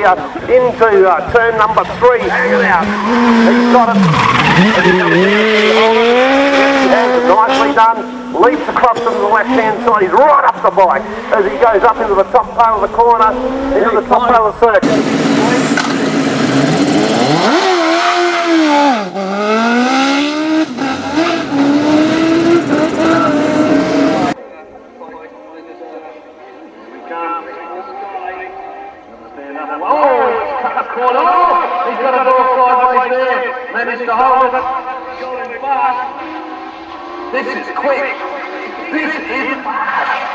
Into turn number 3. Hang it out. He's got it. Nicely done. Leaps across to the left-hand side. He's right up the bike as he goes up into the top part of the corner, into the top part of the circuit. He's got a ball sideways there, managed to hold it, going fast. This is quick, this is fast.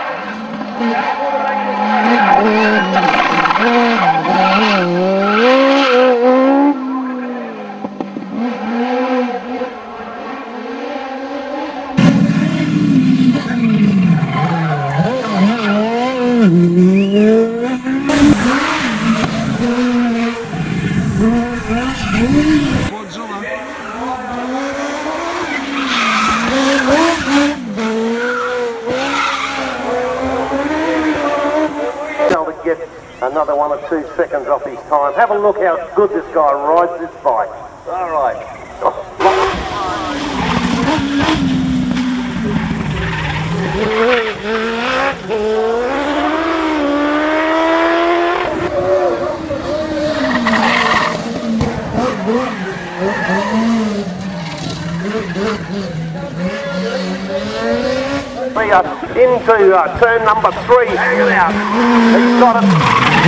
Get another 1 or 2 seconds off his time. Have a look how good this guy rides this bike. All right. Into turn number 3. Hang it out. He's got it.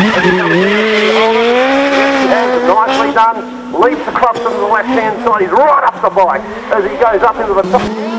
Nicely done. Leaps across to the left-hand side. He's right up the bike as he goes up into the top.